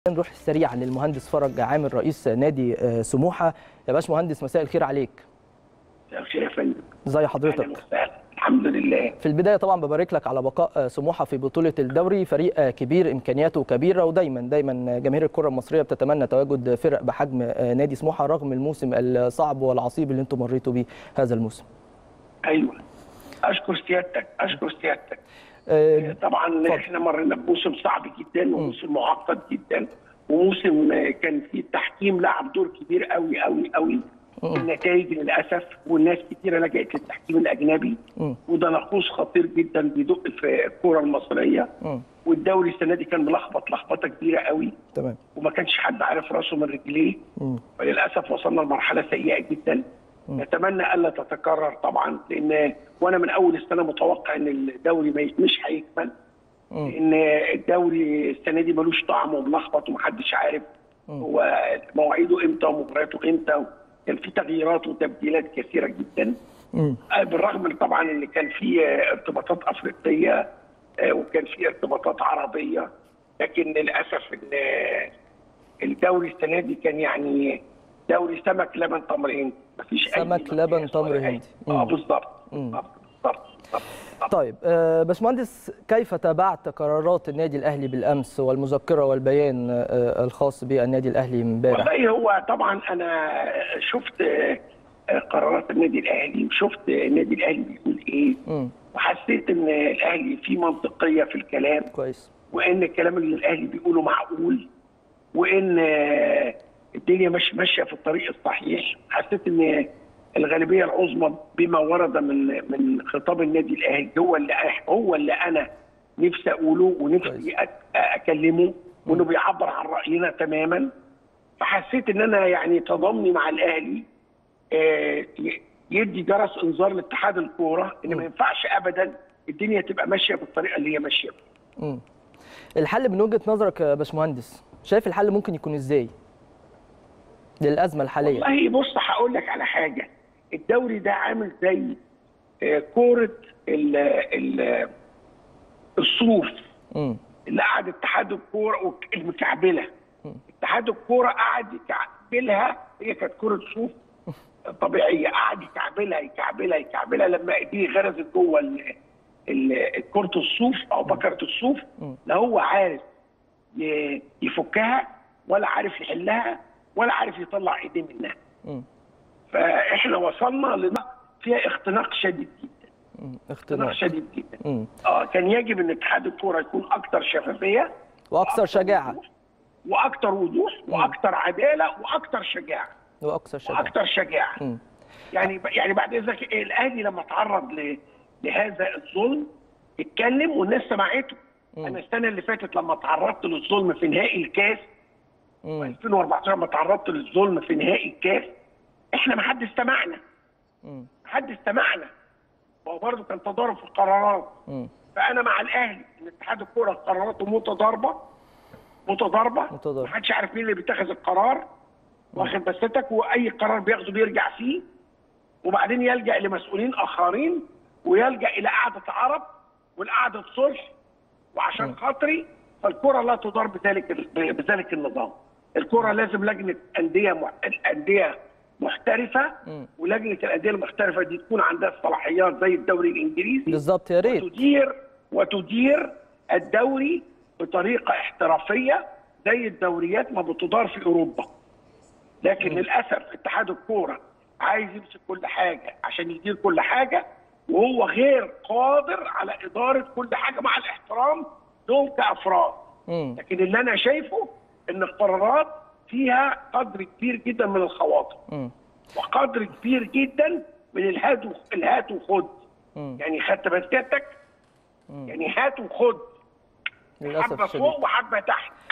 نروح سريعا للمهندس فرج عامر رئيس نادي سموحه. يا باشمهندس مساء الخير عليك. مساء الخير يا فندم. ازي حضرتك؟ الحمد لله. في البدايه طبعا ببارك لك على بقاء سموحه في بطوله الدوري، فريق كبير امكانياته كبيره، ودايما جماهير الكره المصريه بتتمنى تواجد فرق بحجم نادي سموحه رغم الموسم الصعب والعصيب اللي انتم مريتوا بيه هذا الموسم. ايوه، اشكر سيادتك. طبعا احنا مرينا بموسم صعب جدا وموسم معقد جدا وموسم كان فيه التحكيم لعب دور كبير قوي قوي قوي. النتائج للاسف والناس كتيره لجأت للتحكيم الاجنبي وده نقوص خطير جدا بيدق في الكوره المصريه. والدوري السنه دي كان ملخبط لخبطه كبيره قوي. تمام. وما كانش حد عارف راسه من رجليه. فللاسف وصلنا لمرحله سيئه جدا. نتمنى الا تتكرر طبعا، لان وانا من اول السنه متوقع ان الدوري مش هيكمل، لان الدوري السنه دي ملوش طعم وملخبط ومحدش عارف هو مواعيده امتى ومبارياته امتى. كان في تغييرات وتبديلات كثيره جدا. بالرغم من طبعا ان كان في ارتباطات افريقيه وكان في ارتباطات عربيه، لكن للاسف ان الدوري السنه دي كان يعني دوري سمك لبن تمر هندي، مفيش سمك لبن تمر هندي. بالظبط. طيب باشمهندس، كيف تابعت قرارات النادي الاهلي بالامس والمذكره والبيان الخاص بالنادي الاهلي امبارح؟ والله هو طبعا انا شفت قرارات النادي الاهلي وشفت النادي الاهلي بيقول ايه. وحسيت ان الاهلي فيه منطقيه في الكلام كويس، وان الكلام اللي الاهلي بيقوله معقول، وان الدنيا مش ماشيه في الطريق الصحيح. حسيت ان الغالبيه العظمى بما ورد من خطاب النادي الاهلي هو اللي انا نفسي اقوله ونفسي اكلمه، وانه بيعبر عن راينا تماما. فحسيت ان انا يعني تضامني مع الاهلي يدي جرس انذار لاتحاد الكوره ان ما ينفعش ابدا الدنيا تبقى ماشيه بالطريقه اللي هي ماشيه. الحل من وجهه نظرك يا باشمهندس، شايف الحل ممكن يكون ازاي للازمه الحاليه؟ والله بص، هقول لك على حاجه. الدوري ده عامل زي كوره الصوف اللي قعد اتحاد الكوره المكعبله. اتحاد الكوره قعد يكعبلها، هي كانت كوره صوف طبيعيه، قعد يكعبلها لما ايديه غرزت جوه كره الصوف او بكره الصوف. لا هو عارف يفكها ولا عارف يحلها ولا عارف يطلع ايديه منها. فاحنا وصلنا فيها اختناق شديد جدا. اختناق شديد جدا. كان يجب ان اتحاد الكوره يكون اكثر شفافيه واكثر شجاعه واكثر وضوح واكثر عداله واكثر شجاعه. واكثر شجاعه. يعني بعد اذنك الاهلي لما تعرض لهذا الظلم اتكلم والناس سمعته. انا السنه اللي فاتت لما تعرضت للظلم في نهائي الكاس 2014 لما تعرضت للظلم في نهائي الكاس، احنا ما حدش سمعنا. هو برضه كان تضارب في القرارات. فانا مع الاهلي ان اتحاد الكوره قراراته متضاربه. ما حدش عارف مين اللي بيتخذ القرار، واخد بسيتك، واي قرار بياخده بيرجع فيه وبعدين يلجا لمسؤولين اخرين ويلجا الى قعده عرب والقعده صلح وعشان خاطري. فالكوره لا تدار بذلك النظام. الكوره لازم لجنه انديه محترفه، ولجنه الانديه المحترفه دي تكون عندها الصلاحيات زي الدوري الانجليزي بالظبط. يا ريت وتدير الدوري بطريقه احترافيه زي الدوريات ما بتدار في اوروبا. لكن للاسف اتحاد الكوره عايز يمسك كل حاجه عشان يدير كل حاجه، وهو غير قادر على اداره كل حاجه مع الاحترام لهم كافراد. لكن اللي انا شايفه ان القرارات فيها قدر كبير جدا من الخواطر وقدر كبير جدا من الهات وخد. يعني خدت مسكتك، يعني هات وخد، حبه فوق وحبه تحت.